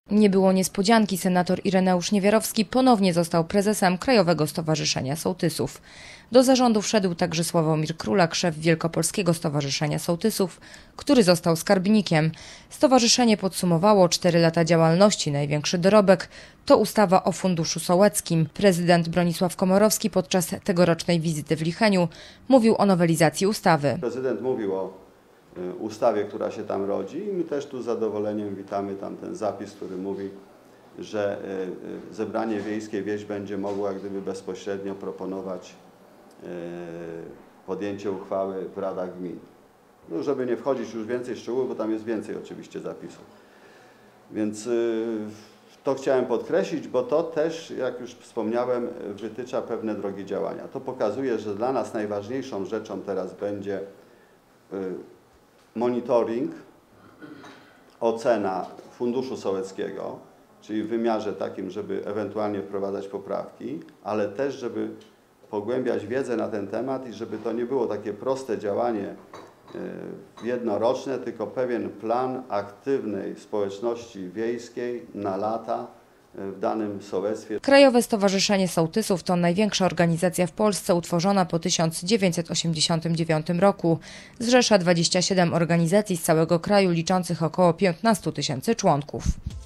Nie było niespodzianki, senator Ireneusz Niewiarowski ponownie został prezesem Krajowego Stowarzyszenia Sołtysów. Do zarządu wszedł także Sławomir Królak, szef Wielkopolskiego Stowarzyszenia Sołtysów, który został skarbnikiem. Stowarzyszenie podsumowało 4 lata działalności. Największy dorobek to ustawa o Funduszu Sołeckim. Prezydent Bronisław Komorowski podczas tegorocznej wizyty w Licheniu mówił o nowelizacji ustawy. Prezydent mówił o ustawie, która się tam rodzi i my też tu z zadowoleniem witamy tam ten zapis, który mówi, że zebranie wiejskie, wieś będzie mogła jak gdyby bezpośrednio proponować podjęcie uchwały w radach gmin. No, żeby nie wchodzić już więcej szczegółów, bo tam jest więcej oczywiście zapisów. Więc to chciałem podkreślić, bo to też, jak już wspomniałem, wytycza pewne drogi działania. To pokazuje, że dla nas najważniejszą rzeczą teraz będzie monitoring, ocena Funduszu Sołeckiego, czyli w wymiarze takim, żeby ewentualnie wprowadzać poprawki, ale też, żeby pogłębiać wiedzę na ten temat i żeby to nie było takie proste działanie jednoroczne, tylko pewien plan aktywnej społeczności wiejskiej na lata w danym sołectwie. Krajowe Stowarzyszenie Sołtysów to największa organizacja w Polsce utworzona po 1989 roku. Zrzesza 27 organizacji z całego kraju liczących około 15 000 członków.